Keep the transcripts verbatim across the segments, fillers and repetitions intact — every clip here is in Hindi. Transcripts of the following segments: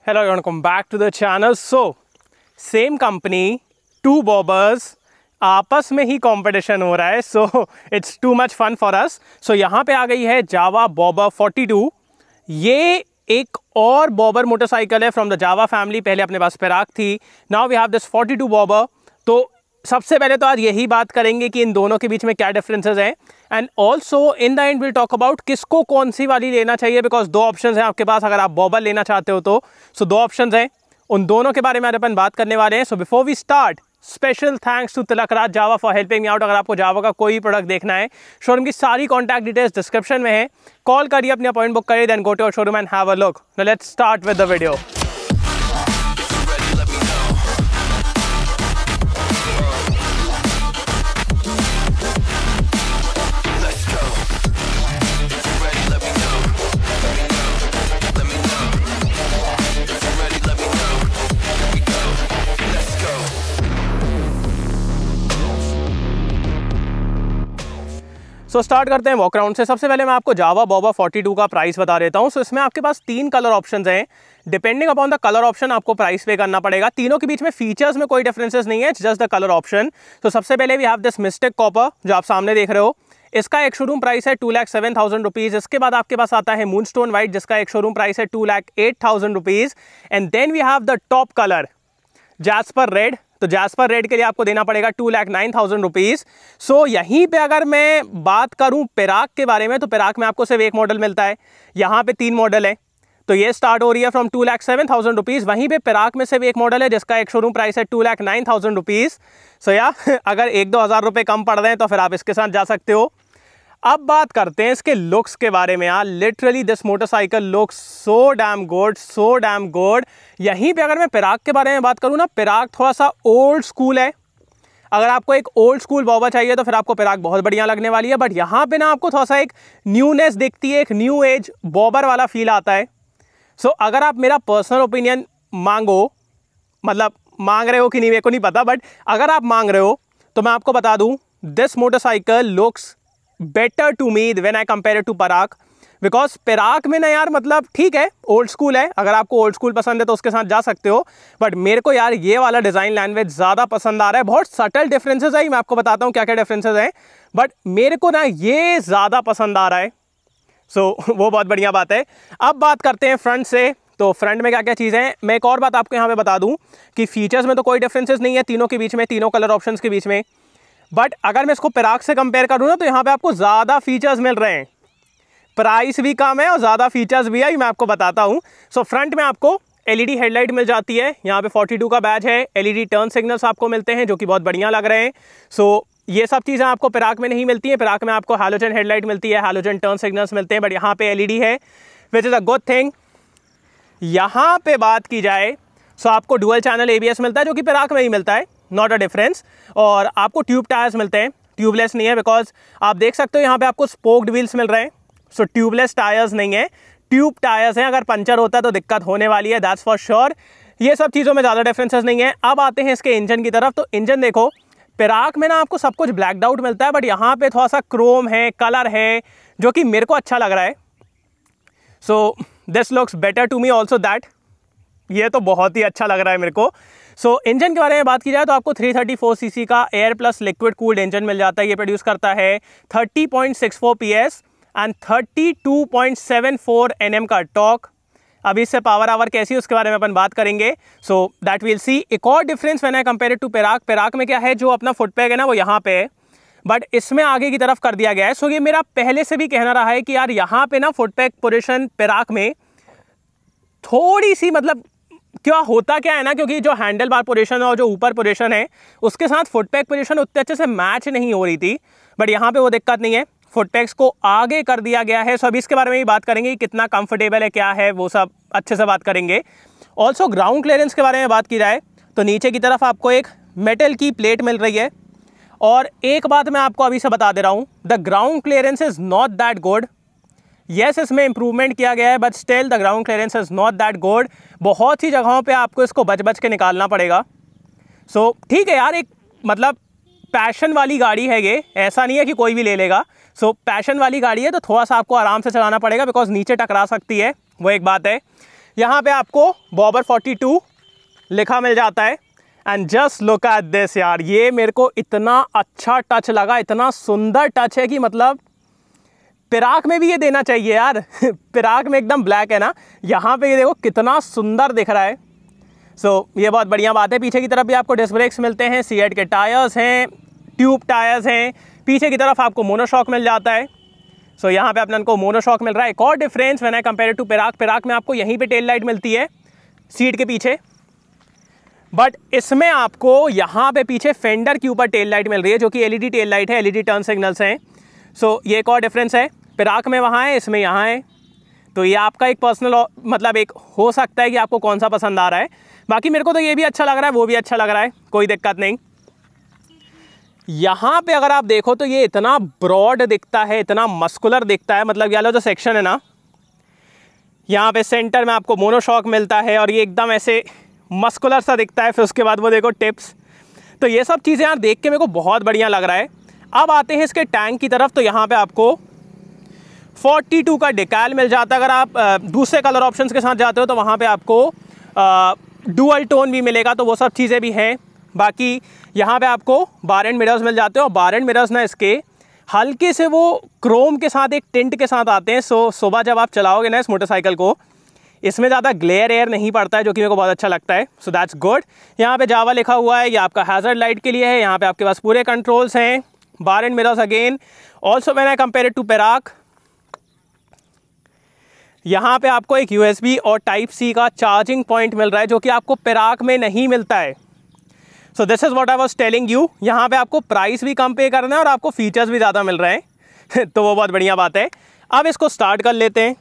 Hello, welcome back to the channel. So, same company, two bobbers, आपस में ही कंपटीशन हो रहा है. So it's too much fun for us. सो यहाँ पे आ गई है जावा बॉबर फोर्टी टू. ये एक और बॉबर मोटरसाइकिल है फ्रॉम द जावा फैमिली. पहले अपने पास पेराक थी, now we have this forty two bobber. तो सबसे पहले तो आज यही बात करेंगे कि इन दोनों के बीच में क्या डिफरेंसेस हैं, and also in the end will talk about किसको कौन सी वाली लेना चाहिए, बिकॉज दो ऑप्शंस हैं आपके पास अगर आप बॉबर लेना चाहते हो तो. सो so, दो ऑप्शंस हैं, उन दोनों के बारे में आज अपन बात करने वाले हैं. So before we start, special thanks to Tilakraj Jawa for helping me out. अगर आपको जावा का कोई प्रोडक्ट देखना है, शोरूम की सारी कॉन्टैक्ट डिटेल्स डिस्क्रिप्शन में है. कॉल करिए, अपनी अपॉइंटमेंट बुक करिए, then go to your showroom and have a look. Now let's start with the video. So so, start करते हैं वॉक राउंड से. सबसे पहले मैं आपको जावा बॉबर फोर्टी टू का प्राइस बता देता हूं. सो so, इसमें आपके पास तीन कलर ऑप्शंस हैं. Depending upon the colour option आपको प्राइस पे करना पड़ेगा. तीनों के बीच में फीचर्स में कोई डिफरेंसेस नहीं है, जस्ट द कलर ऑप्शन. तो सबसे पहले we have this mystic copper जो आप सामने देख रहे हो. इसका एक शोरूम प्राइस है two lakh seven thousand rupees. इसके बाद आपके पास आता है मूनस्टोन वाइट जिसका एक शोरूम प्राइस है two lakh eight thousand rupees. And then we have the top colour jasper red. तो जैस्पर रेड के लिए आपको देना पड़ेगा two lakh nine thousand rupees. So यहीं पे अगर मैं बात करूं पेराक के बारे में, तो पेराक में आपको सिर्फ एक मॉडल मिलता है. यहाँ पे तीन मॉडल है. तो ये स्टार्ट हो रही है from two lakh seven thousand rupees. वहीं पे पेराक में सिर्फ एक मॉडल है जिसका एक शोरूम प्राइस है two lakh nine thousand rupees. So या अगर एक दो हज़ार रुपये कम पड़ रहे हैं तो फिर आप इसके साथ जा सकते हो. अब बात करते हैं इसके लुक्स के बारे में. यार literally this motorcycle looks so damn good, so damn good. यहीं पे अगर मैं पेराक के बारे में बात करूँ ना, पेराक थोड़ा सा ओल्ड स्कूल है. अगर आपको एक ओल्ड स्कूल बॉबर चाहिए तो फिर आपको पेराक बहुत बढ़िया लगने वाली है. बट यहाँ पे ना आपको थोड़ा सा एक न्यूनेस दिखती है, एक न्यू एज बॉबर वाला फील आता है. सो so, अगर आप मेरा पर्सनल ओपिनियन मांगो, मतलब मांग रहे हो कि नहीं मेरे को नहीं पता, बट अगर आप मांग रहे हो तो मैं आपको बता दूँ, this motorcycle looks better to me when I compare to Perak. Because Perak में ना यार मतलब ठीक है ओल्ड स्कूल है, अगर आपको ओल्ड स्कूल पसंद है तो उसके साथ जा सकते हो. बट मेरे को यार ये वाला डिज़ाइन लैंग्वेज ज़्यादा पसंद आ रहा है. बहुत सटल डिफरेंसेस है, मैं आपको बताता हूँ क्या क्या डिफरेंसेस हैं, बट मेरे को ना ये ज़्यादा पसंद आ रहा है. सो so, वो बहुत बढ़िया बात है. अब बात करते हैं फ्रंट से. तो फ्रंट में क्या क्या चीज़ें हैं, मैं एक और बात आपको यहाँ पे बता दूँ कि फीचर्स में तो कोई डिफरेंसेस नहीं है तीनों के बीच में, तीनों कलर ऑप्शंस के बीच में. बट अगर मैं इसको पेराक से कंपेयर करूँ ना, तो यहाँ पे आपको ज़्यादा फीचर्स मिल रहे हैं. प्राइस भी कम है और ज़्यादा फीचर्स भी है, मैं आपको बताता हूँ. सो फ्रंट में आपको एलईडी हेडलाइट मिल जाती है. यहाँ पे फोर्टी टू का बैज है. एलईडी टर्न सिग्नल्स आपको मिलते हैं जो कि बहुत बढ़िया लग रहे हैं. सो ये सब चीज़ें आपको पेराक में नहीं मिलती हैं. पेराक में आपको हैलोजन हेडलाइट मिलती है, हैलोजन टर्न सिग्नल्स मिलते हैं, बट यहाँ पे एलईडी है, which is a good thing. यहाँ पे बात की जाए सो आपको डुअल चैनल एबीएस मिलता है जो कि पेराक में ही मिलता है, नॉट अ डिफरेंस. और आपको ट्यूब टायर्स मिलते हैं, ट्यूबलेस नहीं है, बिकॉज आप देख सकते हो यहाँ पे आपको स्पोक्ड व्हील्स मिल रहे हैं. सो ट्यूबलेस टायर्स नहीं है, ट्यूब टायर्स हैं. अगर पंचर होता है तो दिक्कत होने वाली है, दैट्स फॉर श्योर. ये सब चीज़ों में ज़्यादा डिफरेंसेस नहीं है. अब आते हैं इसके इंजन की तरफ. तो इंजन देखो, पेराक में ना आपको सब कुछ ब्लैक आउट मिलता है, बट यहाँ पे थोड़ा सा क्रोम है, कलर है, जो कि मेरे को अच्छा लग रहा है. So this looks better to me also that. ये तो बहुत ही अच्छा लग रहा है मेरे को. सो so, इंजन के बारे में बात की जाए तो आपको थ्री थर्टी फोर सीसी का air plus liquid cooled engine मिल जाता है. ये प्रोड्यूस करता है thirty point six four PS and thirty two point seven four Nm का टॉर्क. अभी इससे पावर आवर कैसी है उसके बारे में अपन बात करेंगे. So that will see. एक और difference when I compare to Perak, Perak में क्या है, जो अपना फुटपैग है ना वो यहाँ पे है, बट इसमें आगे की तरफ कर दिया गया है. सो so, ये मेरा पहले से भी कहना रहा है कि यार यहाँ पे ना फुटपैग पोजिशन पेराक में थोड़ी सी, मतलब क्या होता क्या है ना, क्योंकि जो हैंडल बार पोजीशन है और जो ऊपर पोजीशन है उसके साथ फुटपैग पोजीशन उतने अच्छे से मैच नहीं हो रही थी. बट यहाँ पे वो दिक्कत नहीं है, फुटपैग्स को आगे कर दिया गया है. सो अभी इसके बारे में भी बात करेंगे कि कितना कंफर्टेबल है, क्या है, वो सब अच्छे से बात करेंगे. ऑल्सो ग्राउंड क्लियरेंस के बारे में बात की जाए तो नीचे की तरफ आपको एक मेटल की प्लेट मिल रही है. और एक बात मैं आपको अभी से बता दे रहा हूँ, the ground clearance is not that good. Yes, इसमें इंप्रूवमेंट किया गया है, but still the ground clearance is not that good. बहुत सी जगहों पे आपको इसको बच बच के निकालना पड़ेगा. सो so, ठीक है यार, एक मतलब पैशन वाली गाड़ी है ये, ऐसा नहीं है कि कोई भी ले लेगा. सो so, पैशन वाली गाड़ी है तो थोड़ा सा आपको आराम से चलाना पड़ेगा, बिकॉज नीचे टकरा सकती है, वो एक बात है. यहाँ पे आपको बॉबर फोर्टी टू लिखा मिल जाता है। And just look at this यार, ये मेरे को इतना अच्छा टच लगा, इतना सुंदर टच है कि मतलब पिराक में भी ये देना चाहिए यार। पिराक में एकदम ब्लैक है ना, यहाँ पे ये देखो कितना सुंदर दिख रहा है। सो so, ये बहुत बढ़िया बात है। पीछे की तरफ भी आपको डिस्क ब्रेक्स मिलते हैं, सीएट के टायर्स हैं, ट्यूब टायर्स हैं। पीछे की तरफ आपको मोनोशॉक मिल जाता है। सो so, यहाँ पे अपने को मोनोशॉक मिल रहा है। एक और difference when I compare to Perak, Perak में आपको यहीं पे टेल लाइट मिलती है सीट के पीछे, बट इसमें आपको यहाँ पे पीछे फेंडर के ऊपर टेल लाइट मिल रही है, जो कि एलईडी टेल लाइट है, एलईडी टर्न सिग्नल्स हैं। सो so, ये एक और डिफरेंस है। पिराक में वहाँ है, इसमें यहाँ है। तो ये आपका एक पर्सनल मतलब एक हो सकता है कि आपको कौन सा पसंद आ रहा है। बाकी मेरे को तो ये भी अच्छा लग रहा है, वो भी अच्छा लग रहा है, कोई दिक्कत नहीं। यहाँ पे अगर आप देखो तो ये इतना ब्रॉड दिखता है, इतना मस्कुलर दिखता है। मतलब ये वाला जो सेक्शन है ना, यहाँ पे सेंटर में आपको मोनोशॉक मिलता है और ये एकदम ऐसे मस्कुलर सा दिखता है। फिर उसके बाद वो देखो टिप्स, तो ये सब चीज़ें यार देख के मेरे को बहुत बढ़िया लग रहा है। अब आते हैं इसके टैंक की तरफ। तो यहाँ पे आपको फोर्टी टू का डिकैल मिल जाता है। अगर आप दूसरे कलर ऑप्शंस के साथ जाते हो तो वहाँ पे आपको डुअल टोन भी मिलेगा, तो वो सब चीज़ें भी हैं। बाकी यहाँ पे आपको बार एंड मिरर्स मिल जाते हैं, और बार एंड मिरर्स ना इसके हल्के से वो क्रोम के साथ एक टिंट के साथ आते हैं। सो सुबह जब आप चलाओगे ना इस मोटरसाइकिल को, इसमें ज़्यादा ग्लेयर एयर नहीं पड़ता है, जो कि मेरे को बहुत अच्छा लगता है। So that's good. यहाँ पे जावा लिखा हुआ है, ये आपका हैज़र्ड लाइट के लिए है। यहाँ पे आपके पास पूरे कंट्रोल्स हैं। Bar end mirrors again also when I compare it to Perak, यहाँ पे आपको एक यूएसबी और टाइप सी का चार्जिंग पॉइंट मिल रहा है, जो कि आपको पिराक में नहीं मिलता है। So this is what I was telling you. यहाँ पे आपको प्राइस भी कम पे करना है और आपको फीचर्स भी ज़्यादा मिल रहे हैं। तो वो बहुत बढ़िया बात है। अब इसको स्टार्ट कर लेते हैं।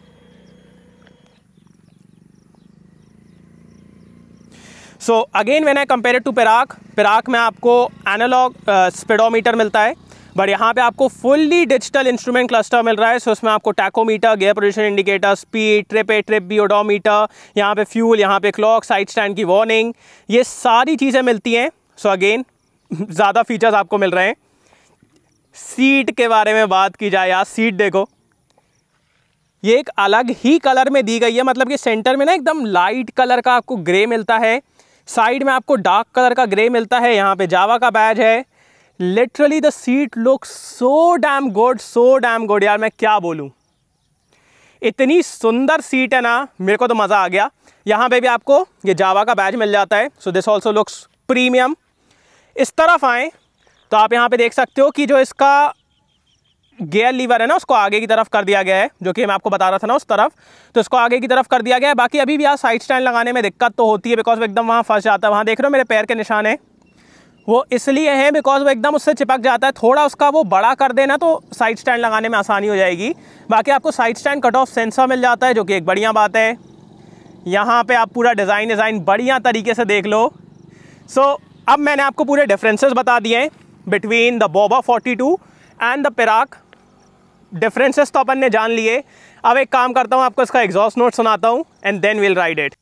So again when I compare it to Perak, Perak में आपको एनालॉग स्पीडोमीटर मिलता है, बट यहाँ पे आपको फुल्ली डिजिटल इंस्ट्रूमेंट क्लस्टर मिल रहा है। सो उसमें आपको tachometer, gear position indicator, speed, trip A trip B odometer, यहाँ पे फ्यूल, यहाँ पे क्लॉक, साइड स्टैंड की वार्निंग, ये सारी चीज़ें मिलती हैं। सो अगेन ज़्यादा फीचर्स आपको मिल रहे हैं। सीट के बारे में बात की जाए यार, सीट देखो, ये एक अलग ही कलर में दी गई है। मतलब कि सेंटर में ना एकदम लाइट कलर का आपको ग्रे मिलता है, साइड में आपको डार्क कलर का ग्रे मिलता है। यहाँ पे जावा का बैज है। Literally the seat look so damn good, so damn good यार, मैं क्या बोलूँ, इतनी सुंदर सीट है ना, मेरे को तो मज़ा आ गया। यहाँ पे भी आपको ये जावा का बैज मिल जाता है। So this also looks premium. इस तरफ आएँ तो आप यहाँ पे देख सकते हो कि जो इसका गियर लीवर है ना, उसको आगे की तरफ कर दिया गया है, जो कि मैं आपको बता रहा था ना उस तरफ, तो इसको आगे की तरफ कर दिया गया है। बाकी अभी भी यार साइड स्टैंड लगाने में दिक्कत तो होती है, बिकॉज वो एकदम वहाँ फंस जाता है। वहाँ देख रहे हो मेरे पैर के निशान है, वो इसलिए है बिकॉज वो एकदम उससे चिपक जाता है। थोड़ा उसका वो बड़ा कर देना तो साइड स्टैंड लगाने में आसानी हो जाएगी। बाकी आपको side stand cut off sensor मिल जाता है, जो कि एक बढ़िया बात है। यहाँ पे आप पूरा डिज़ाइन डिज़ाइन बढ़िया तरीके से देख लो। सो so, अब मैंने आपको पूरे डिफरेंसेस बता दिए हैं between the Bobber forty two and the Perak. Differences तो अपन ने जान लिए। अब एक काम करता हूँ, आपको इसका एग्जॉस्ट नोट सुनाता हूँ and then will ride it.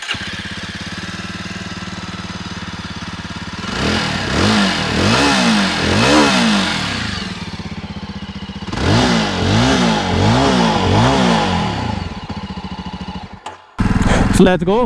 So let's go.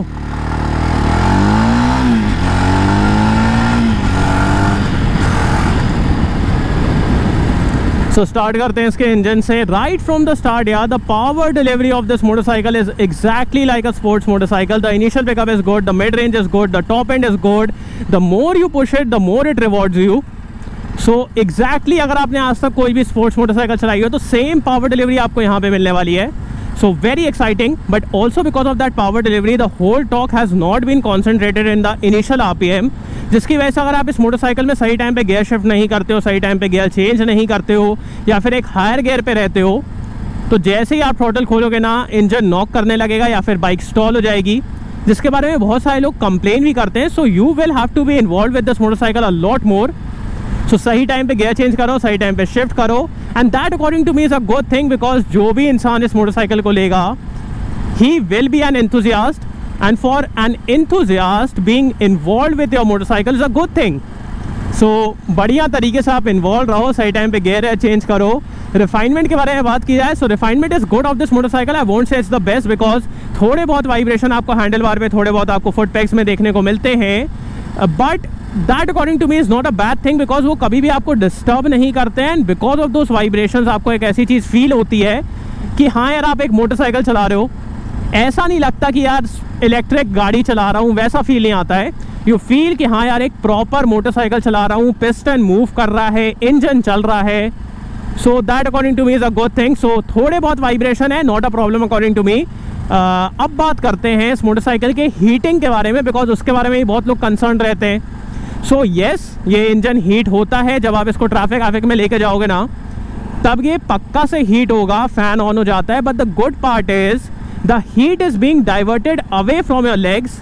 So so, start करते हैं इसके इंजन से। राइट फ्रॉम द स्टार्ट यार, the power delivery of this motorcycle is exactly like a sports motorcycle. The initial pickup is good, the mid range is good, the top end is good. The more you push it the more it rewards you. So exactly अगर आपने आज तक कोई भी स्पोर्ट्स मोटरसाइकिल चलाई हो तो सेम पावर डिलीवरी आपको यहाँ पे मिलने वाली है। So very exciting, but also because of that power delivery, the whole torque has not been concentrated in the initial R P M, जिसकी वजह से अगर आप इस मोटरसाइकिल में सही टाइम पे गियर शिफ्ट नहीं करते हो, सही टाइम पे गियर चेंज नहीं करते हो, या फिर एक हायर गियर पे रहते हो, तो जैसे ही आप थ्रॉटल खोलोगे ना, इंजन नॉक करने लगेगा या फिर बाइक स्टॉल हो जाएगी, जिसके बारे में बहुत सारे लोग कंप्लेन भी करते हैं। So you will have to be involve with this motorcycle a lot more. So सही टाइम पे गियर चेंज करो, सही टाइम पे शिफ्ट करो, and that according to me is a good thing, because जो भी इंसान इस मोटरसाइकिल को लेगा, he will be an enthusiast, and for an enthusiast being involved with your motorcycle is a good thing. So बढ़िया तरीके से आप इन्वॉल्व रहो, सही टाइम पे गियर चेंज करो, रिफाइनमेंट के बारे में बात की जाए, so refinement is good of this motorcycle. I won't say it's the best because थोड़े बहुत वाइब्रेशन आपको हैंडल बार पे, थोड़े बहुत आपको फुट पैक्स में देखने को मिलते हैं, but that according to me is not a bad thing because वो कभी भी आपको डिस्टर्ब नहीं करते हैं। And because of those vibrations आपको एक ऐसी चीज़ फील होती है कि हाँ यार आप एक मोटरसाइकिल चला रहे हो, ऐसा नहीं लगता कि यार इलेक्ट्रिक गाड़ी चला रहा हूँ, वैसा फील नहीं आता है। यू फील कि हाँ यार एक प्रॉपर मोटरसाइकिल चला रहा हूँ, पिस्टन मूव कर रहा है, इंजन चल रहा है। So that according to me is a good thing. So थोड़े बहुत वाइब्रेशन है, not a problem according to me. अब बात करते हैं इस मोटरसाइकिल के हीटिंग के बारे में, बिकॉज उसके बारे में ही बहुत लोग कंसर्न रहते हैं। सो so, येस yes, ये इंजन हीट होता है जब आप इसको ट्रैफिक ट्रैफिक में लेके जाओगे ना, तब ये पक्का से हीट होगा, फैन ऑन हो जाता है। But the good part is the heat is being diverted away from your legs.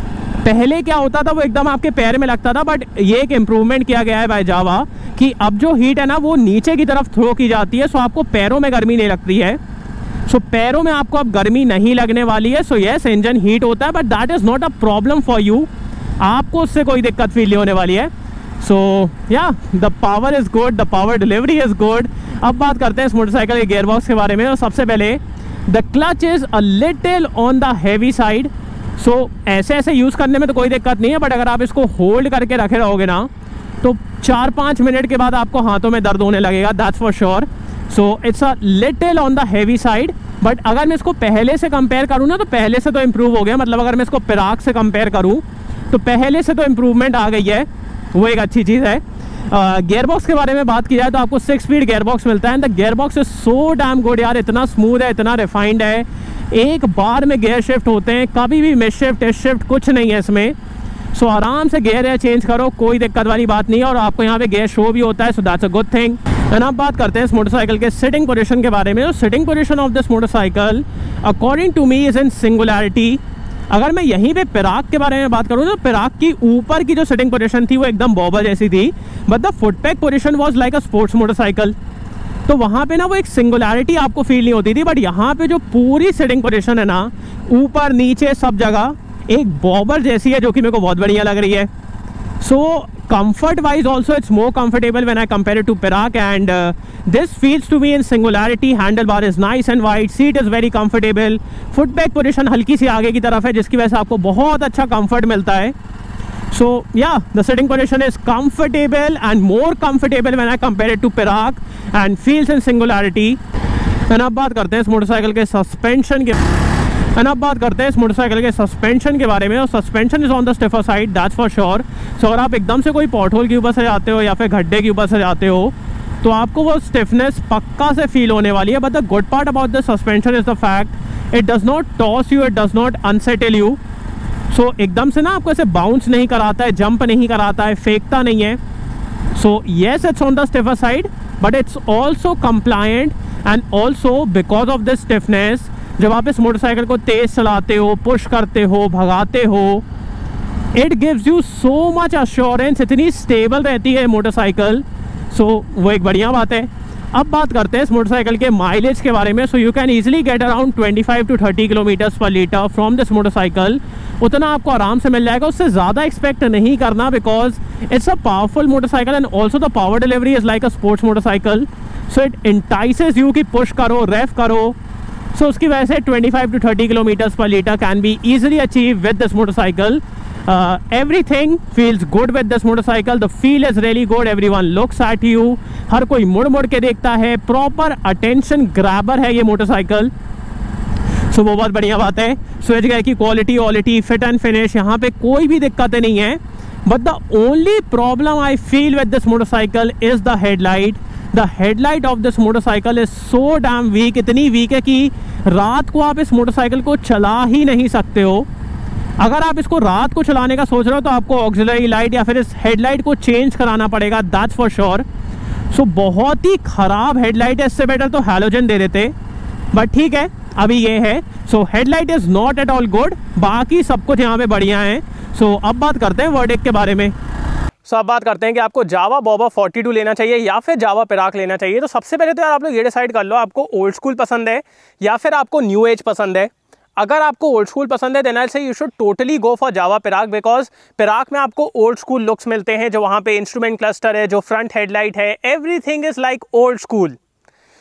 पहले क्या होता था, वो एकदम आपके पैर में लगता था, बट ये एक इम्प्रूवमेंट किया गया है बाय जावा कि अब जो हीट है ना वो नीचे की तरफ थ्रो की जाती है। सो आपको पैरों में गर्मी नहीं लगती है। सो पैरों में आपको अब गर्मी नहीं लगने वाली है। सो येस इंजन हीट होता है, but that is not a problem for you. आपको उससे कोई दिक्कत फील नहीं होने वाली है। So yeah the power is good, the power delivery is good. अब बात करते हैं इस मोटरसाइकिल के गियर बॉक्स के बारे में। और सबसे पहले the clutch is a little on the heavy side. So ऐसे ऐसे यूज़ करने में तो कोई दिक्कत नहीं है, बट अगर आप इसको होल्ड करके रखे रहोगे ना तो चार पाँच मिनट के बाद आपको हाथों में दर्द होने लगेगा, that's for sure. So it's a little on the heavy side. But अगर मैं इसको पहले से कंपेयर करूँ ना तो पहले से तो इम्प्रूव हो गया। मतलब अगर मैं इसको पिराक से कंपेयर करूँ तो पहले से तो इम्प्रूवमेंट आ गई है, वो एक अच्छी चीज़ है। गियर बॉक्स के बारे में बात की जाए तो आपको सिक्स स्पीड गियर बॉक्स मिलता है। And the gear box is so damn good यार, इतना स्मूथ है, इतना रिफाइंड है, एक बार में गियर शिफ्ट होते हैं, कभी भी मिस शिफ्ट इस शिफ्ट कुछ नहीं है इसमें। सो so, आराम से गियर है चेंज करो, कोई दिक्कत वाली बात नहीं है। और आपको यहाँ पे गियर शो भी होता है, so that's a good thing. And अब बात करते हैं इस मोटरसाइकिल के सिटिंग पोजीशन के बारे में। Sitting position of this motorcycle according to me is in singularity. अगर मैं यहीं पे पिराक के बारे में बात करूँ तो पिराक की ऊपर की जो सिटिंग पोजीशन थी वो एकदम बॉबल जैसी थी, but the foot peg position was like a sports motorcycle. तो वहाँ पे ना वो एक सिंगुलैरिटी आपको फील नहीं होती थी। बट यहाँ पे जो पूरी सिटिंग पोजीशन है ना, ऊपर नीचे सब जगह एक बॉबल जैसी है, जो कि मेरे को बहुत बढ़िया लग रही है। सो comfort wise also it's more comfortable when I compare it to Perak, and uh, this feels to me in singularity. Handlebar is nice and wide, seat is very comfortable, foot back position हल्की सी आगे की तरफ है जिसकी वजह से आपको बहुत अच्छा comfort मिलता है। So yeah, the sitting position is comfortable and more comfortable when I compare it to Perak and feels in singularity। and अब बात करते हैं इस मोटरसाइकिल के सस्पेंशन के एंड अब बात करते हैं इस मोटरसाइकिल के सस्पेंशन के बारे में। और suspension is on the stiffer side, that's for sure. So अगर आप एकदम से कोई पॉटहोल के ऊपर से जाते हो या फिर गड्ढे के ऊपर से जाते हो तो आपको वो स्टिफनेस पक्का से फील होने वाली है। But the good part about the suspension is the fact it does not toss you, it does not unsettle you. So एकदम से ना आपको ऐसे बाउंस नहीं कराता है, जंप नहीं कराता है, फेंकता नहीं है। So yes it's on the stiffer side, but it's also compliant. And also because of this stiffness जब आप इस मोटरसाइकिल को तेज़ चलाते हो, पुश करते हो, भगाते हो, it gives you so much assurance, इतनी स्टेबल रहती है मोटरसाइकिल। सो so, वो एक बढ़िया बात है। अब बात करते हैं इस मोटरसाइकिल के माइलेज के बारे में। So you can easily get around twenty five to thirty kilometres per litre from this motorcycle. उतना आपको आराम से मिल जाएगा, उससे ज़्यादा एक्सपेक्ट नहीं करना because it's a powerful motorcycle and also the power delivery is like a sports motorcycle. So it entices you कि पुश करो, रेफ करो। सो so, उसकी वजह से twenty five to thirty kilometres per litre can be easily achieve with this motorcycle. Everything feels good with this motorcycle, the feel is really good, everyone looks at you, हर कोई मुड़ मुड़ के देखता है, प्रॉपर अटेंशन ग्रैबर है ये मोटरसाइकिल। सो so, वो बहुत बढ़िया बात है। स्विच गेयर की quality quality fit and finish, यहाँ पे कोई भी दिक्कतें नहीं है। But the only problem I feel with this motorcycle is the headlight. The headlight of this motorcycle is so damn weak, इतनी वीक है कि रात को आप इस मोटरसाइकिल को चला ही नहीं सकते हो। अगर आप इसको रात को चलाने का सोच रहे हो तो आपको ऑक्सिलरी लाइट या फिर इस हेडलाइट को चेंज कराना पड़ेगा, दैट्स फॉर श्योर। सो बहुत ही ख़राब हेडलाइट है, इससे बेटर तो हैलोजन दे देते, बट ठीक है अभी ये है। So headlight is not at all good, बाकी सब कुछ यहाँ पे बढ़िया है। सो so, अब बात करते हैं वर्डिक्ट के बारे में। सो so, अब बात करते हैं कि आपको जावा बॉबा फोर्टी टू लेना चाहिए या फिर जावा पिराक लेना चाहिए। तो सबसे पहले तो यार आप लोग ये डिसाइड कर लो आपको ओल्ड स्कूल पसंद है या फिर आपको न्यू एज पसंद है। अगर आपको ओल्ड स्कूल पसंद है then I say you should totally go for Jawa Perak, because Perak में आपको ओल्ड स्कूल लुक्स मिलते हैं, जो वहाँ पे इंस्ट्रूमेंट क्लस्टर है, जो फ्रंट हेडलाइट है, everything is like old school.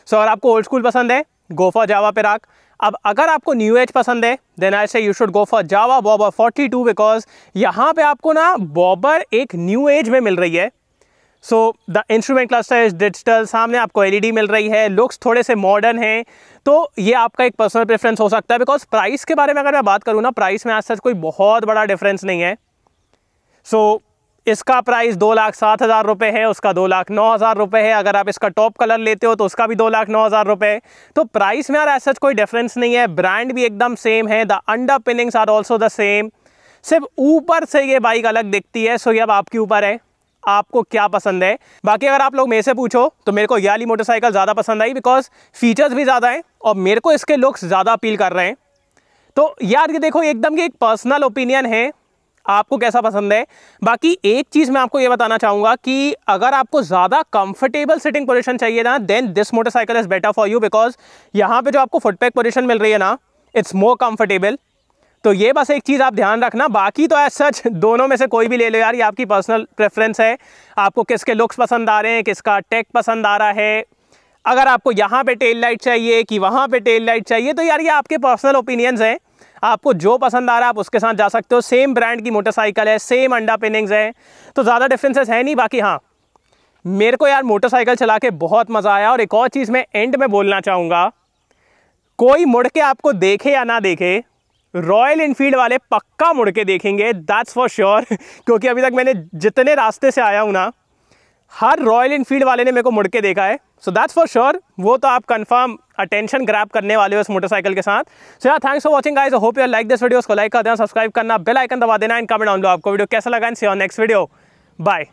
So अगर आपको ओल्ड स्कूल पसंद है, गो फॉर जावा पिराक। अब अगर आपको न्यू एज पसंद है, then I say you should go for Jawa bobber forty two, because यहाँ पे आपको ना बॉबर एक न्यू एज में मिल रही है। So the instrument cluster is digital, सामने आपको एलईडी मिल रही है, लुक्स थोड़े से मॉडर्न हैं, तो ये आपका एक पर्सनल प्रेफरेंस हो सकता है। बिकॉज प्राइस के बारे में अगर मैं बात करूँ ना, प्राइस में आज सच कोई बहुत बड़ा डिफरेंस नहीं है। सो so, इसका प्राइस दो लाख सात हज़ार रुपये है, उसका दो लाख नौ हज़ार रुपये है। अगर आप इसका टॉप कलर लेते हो तो उसका भी दो लाख नौ हज़ार रुपये। तो प्राइस में यार ऐसा कोई डिफरेंस नहीं है, ब्रांड भी एकदम सेम है, the underpinnings are also the same. सिर्फ ऊपर से ये बाइक अलग दिखती है। सो ये अब आपके ऊपर है, आपको क्या पसंद है। बाकी अगर आप लोग मेरे से पूछो तो मेरे को ये वाली मोटरसाइकिल ज़्यादा पसंद आई, बिकॉज फीचर्स भी ज़्यादा हैं और मेरे को इसके लुक्स ज़्यादा अपील कर रहे हैं। तो यार ये देखो, एकदम की एक पर्सनल ओपिनियन है, आपको कैसा पसंद है। बाकी एक चीज़ मैं आपको ये बताना चाहूँगा कि अगर आपको ज़्यादा कंफर्टेबल सिटिंग पोजीशन चाहिए ना, then this motorcycle is better for you, because यहाँ पे जो आपको फुटपैक पोजीशन मिल रही है ना, इट्स मोर कंफर्टेबल। तो ये बस एक चीज़ आप ध्यान रखना। बाकी तो एज सच दोनों में से कोई भी ले लो यार, ये आपकी पर्सनल प्रेफरेंस है, आपको किसके लुक्स पसंद आ रहे हैं, किसका टेक पसंद आ रहा है। अगर आपको यहाँ पे टेल लाइट चाहिए कि वहाँ पे टेल लाइट चाहिए, तो यार ये आपके पर्सनल ओपिनियंस हैं, आपको जो पसंद आ रहा है आप उसके साथ जा सकते हो। सेम ब्रांड की मोटरसाइकिल है, सेम अंडा पिनिंग्स है, तो ज़्यादा डिफरेंसेस है नहीं। बाकी हाँ, मेरे को यार मोटरसाइकिल चला के बहुत मज़ा आया। और एक और चीज़ मैं एंड में बोलना चाहूँगा, कोई मुड़ के आपको देखे या ना देखे, रॉयल इनफील्ड वाले पक्का मुड़ के देखेंगे, दैट्स फॉर श्योर। क्योंकि अभी तक मैंने जितने रास्ते से आया हूँ ना, हर रॉयल इनफील्ड वाले ने मेरे को मुड़ के देखा है। सो दैट्स फॉर श्योर, वो तो आप कंफर्म अटेंशन ग्रैब करने वाले हो इस मोटरसाइकिल के साथ। सो यार, thanks for watching guys, I hope you like this video. उसको लाइक कर देना, सब्सक्राइब करना, बेल आइकन दबा देना, एंड कमेंट डाउन लो आपको वीडियो कैसा लगा, and see you on next video. Bye.